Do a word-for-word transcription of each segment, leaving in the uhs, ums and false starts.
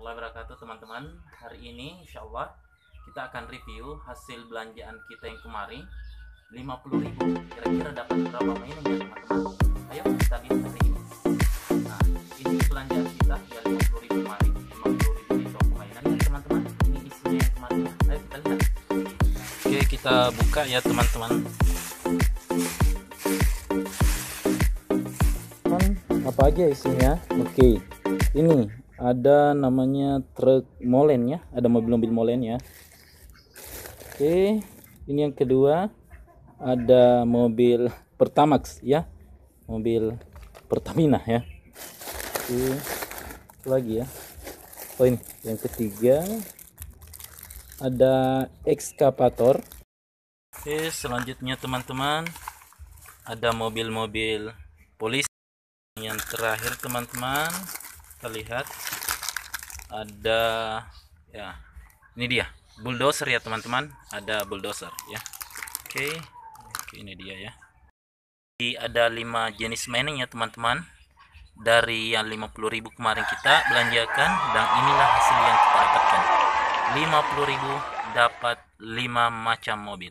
warahmatullahi wabarakatuh teman-teman. Hari ini insya Allah kita akan review hasil belanjaan kita yang kemarin lima puluh ribu. Kira-kira dapat berapa mainan ya teman-teman? Ayo kita lihat hari ini. Nah, ini belanjaan kita ya lima puluh ribu kemarin, lima puluh ribu di toko mainan ya teman-teman. Ini isinya yang kemarin. Ayo kita lihat. Oke, kita buka ya teman-teman. Apa aja isinya? Oke, ini ada namanya truk molen ya, ada mobil-mobil molen ya. Oke, ini yang kedua ada mobil Pertamax ya, mobil Pertamina ya. Oke, itu lagi ya. Oh ini yang ketiga ada ekskavator. Oke, selanjutnya teman-teman ada mobil-mobil polisi. Yang terakhir teman-teman, kita lihat ada ya, ini dia bulldozer ya teman-teman, ada bulldozer ya. Oke, oke ini dia ya. Jadi ada lima jenis mainan ya teman-teman, dari yang lima puluh ribu kemarin kita belanjakan, dan inilah hasil yang kita dapatkan. Lima puluh ribu dapat lima macam mobil.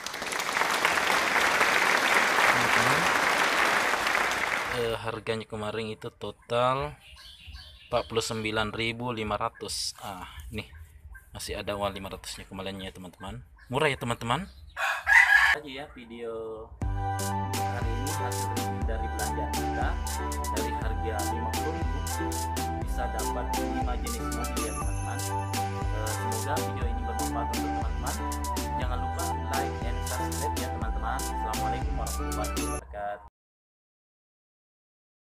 Eh, harganya kemarin itu total empat puluh sembilan ribu lima ratus. Ah, nih masih ada uang lima ratus nya kembaliannya ya teman-teman. Murah ya teman-teman. Aja ya video hari ini hasil dari belanjaan kita dari harga lima puluh ribu bisa dapat lima jenis mobil ya teman-teman. Eh, semoga video ini bermanfaat untuk teman-teman. Jangan lupa like and subscribe ya teman-teman. Assalamualaikum warahmatullahi wabarakatuh.